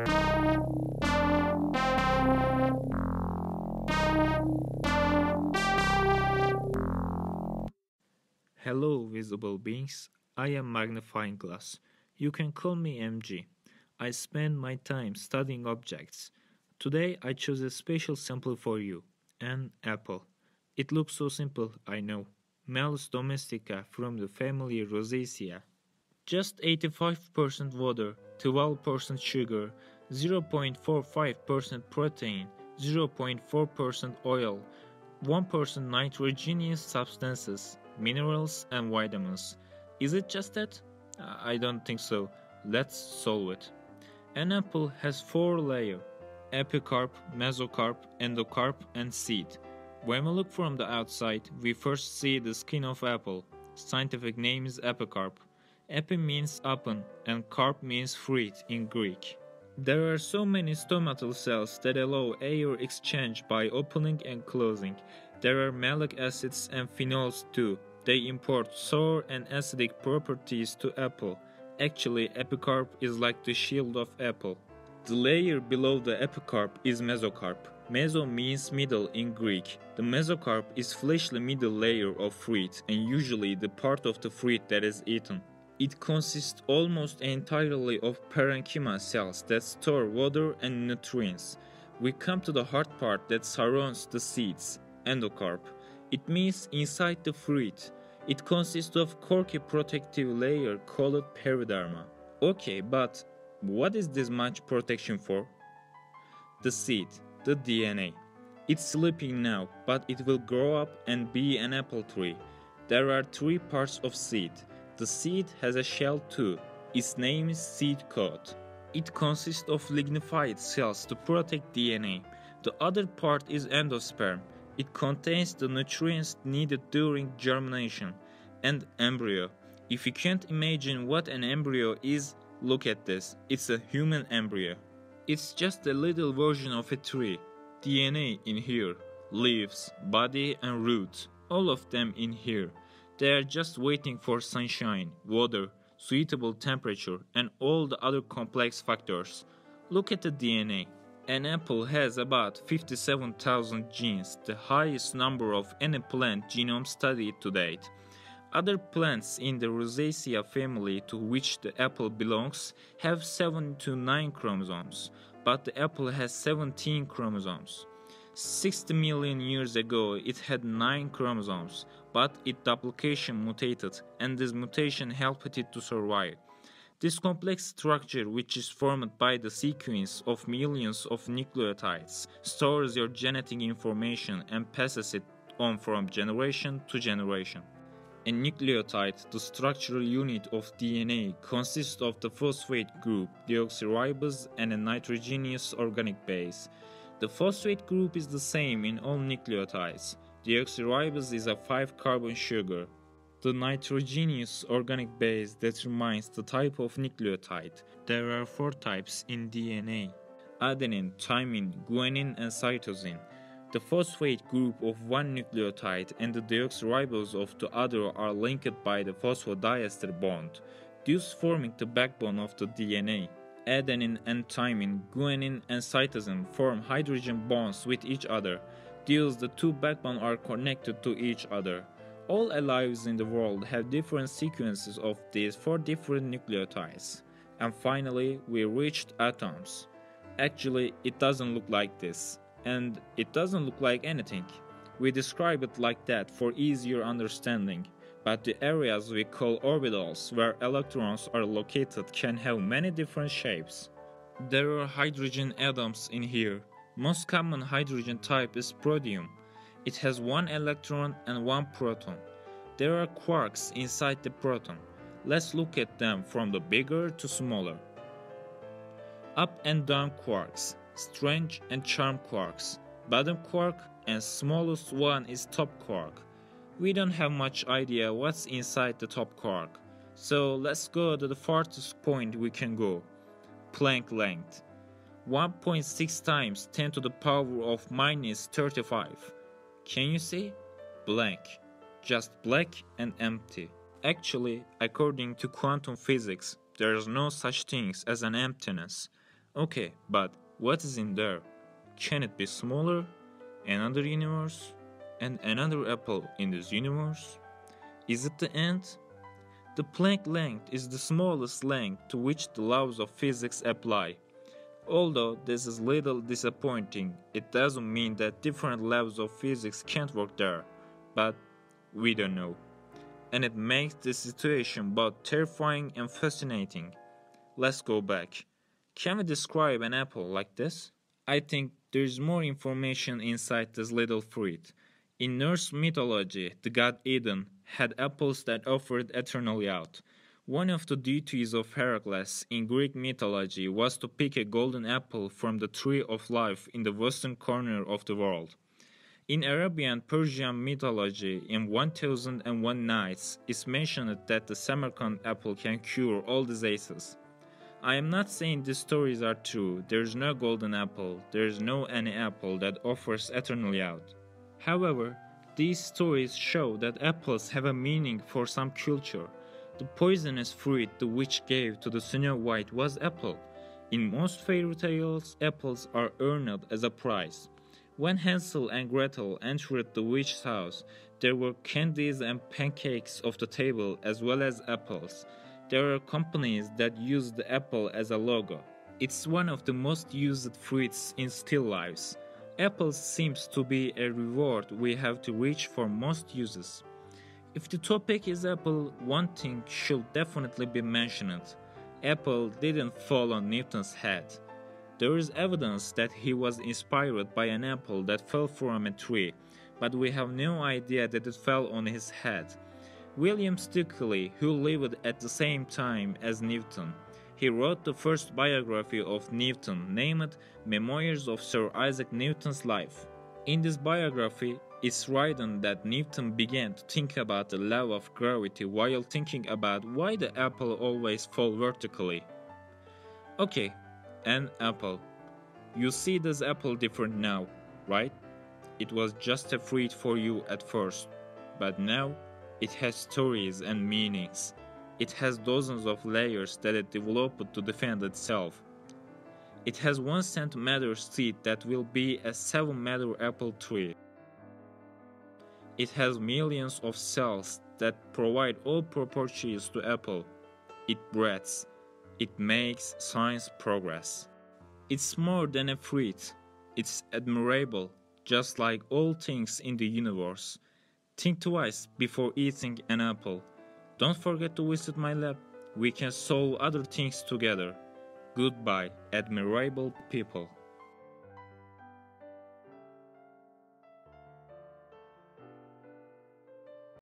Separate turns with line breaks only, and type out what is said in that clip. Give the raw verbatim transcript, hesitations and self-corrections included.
Hello, visible beings. I am Magnifying Glass. You can call me M G. I spend my time studying objects. Today I chose a special sample for you, an apple. It looks so simple, I know. Malus domestica from the family Rosaceae. Just eighty-five percent water, twelve percent sugar, zero point four five percent protein, zero point four percent oil, one percent nitrogenous substances, minerals and vitamins. Is it just that? Uh, I don't think so. Let's solve it. An apple has four layers: epicarp, mesocarp, endocarp, and seed. When we look from the outside, we first see the skin of apple. Scientific name is epicarp. Epi means open and carp means fruit in Greek. There are so many stomatal cells that allow air exchange by opening and closing. There are malic acids and phenols too. They impart sour and acidic properties to apple. Actually, epicarp is like the shield of apple. The layer below the epicarp is mesocarp. Meso means middle in Greek. The mesocarp is fleshly middle layer of fruit and usually the part of the fruit that is eaten. It consists almost entirely of parenchyma cells that store water and nutrients. We come to the hard part that surrounds the seeds, endocarp. It means inside the fruit. It consists of corky protective layer called periderma. Okay, but what is this much protection for? The seed, the D N A. It's sleeping now, but it will grow up and be an apple tree. There are three parts of seed. The seed has a shell too. Its name is seed coat. It consists of lignified cells to protect D N A. The other part is endosperm. It contains the nutrients needed during germination. And embryo. If you can't imagine what an embryo is, look at this. It's a human embryo. It's just a little version of a tree. D N A in here. Leaves, body and roots. All of them in here. They are just waiting for sunshine, water, suitable temperature, and all the other complex factors. Look at the D N A. An apple has about fifty-seven thousand genes, the highest number of any plant genome studied to date. Other plants in the Rosaceae family to which the apple belongs have seven to nine chromosomes, but the apple has seventeen chromosomes. sixty million years ago it had nine chromosomes, but its duplication mutated and this mutation helped it to survive. This complex structure, which is formed by the sequence of millions of nucleotides, stores your genetic information and passes it on from generation to generation. A nucleotide, the structural unit of D N A, consists of the phosphate group, deoxyribose, and a nitrogenous organic base. The phosphate group is the same in all nucleotides. Deoxyribose is a five carbon sugar. The nitrogenous organic base determines the type of nucleotide. There are four types in D N A: adenine, thymine, guanine, and cytosine. The phosphate group of one nucleotide and the deoxyribose of the other are linked by the phosphodiester bond, thus forming the backbone of the D N A. Adenine and thymine, guanine and cytosine form hydrogen bonds with each other. Thus the two backbones are connected to each other. All lives in the world have different sequences of these four different nucleotides. And finally, we reached atoms. Actually, it doesn't look like this. And it doesn't look like anything. We describe it like that for easier understanding. But the areas we call orbitals, where electrons are located, can have many different shapes. There are hydrogen atoms in here. Most common hydrogen type is protium. It has one electron and one proton. There are quarks inside the proton. Let's look at them from the bigger to smaller. Up and down quarks, strange and charm quarks, bottom quark, and smallest one is top quark. We don't have much idea what's inside the top quark, so let's go to the farthest point we can go. Planck length. one point six times ten to the power of minus thirty-five. Can you see? Blank. Just black and empty. Actually, according to quantum physics, there is no such thing as an emptiness. Okay, but what is in there? Can it be smaller? Another universe? And another apple in this universe? Is it the end? The Planck length is the smallest length to which the laws of physics apply. Although this is little disappointing, it doesn't mean that different levels of physics can't work there. But we don't know. And it makes the situation both terrifying and fascinating. Let's go back. Can we describe an apple like this? I think there's more information inside this little fruit. In Norse mythology, the god Idun had apples that offered eternal youth. One of the duties of Heracles in Greek mythology was to pick a golden apple from the tree of life in the western corner of the world. In Arabian Persian mythology, in one thousand one Nights, it's mentioned that the Samarkand apple can cure all diseases. I am not saying these stories are true. There is no golden apple, there is no any apple that offers eternal youth. However, these stories show that apples have a meaning for some culture. The poisonous fruit the witch gave to the Snow White was apple. In most fairy tales, apples are earned as a prize. When Hansel and Gretel entered the witch's house, there were candies and pancakes off the table as well as apples. There are companies that use the apple as a logo. It's one of the most used fruits in still lifes. Apple seems to be a reward we have to reach for most uses. If the topic is apple, one thing should definitely be mentioned. Apple didn't fall on Newton's head. There is evidence that he was inspired by an apple that fell from a tree, but we have no idea that it fell on his head. William Stickley, who lived at the same time as Newton, he wrote the first biography of Newton named Memoirs of Sir Isaac Newton's Life. In this biography, it's written that Newton began to think about the law of gravity while thinking about why the apple always falls vertically. Okay, an apple. You see this apple different now, right? It was just a fruit for you at first, but now it has stories and meanings. It has dozens of layers that it developed to defend itself. It has one centimeter seed that will be a seven meter apple tree. It has millions of cells that provide all properties to apple. It breathes. It makes science progress. It's more than a fruit. It's admirable, just like all things in the universe. Think twice before eating an apple. Don't forget to visit my lab. We can solve other things together. Goodbye, admirable people.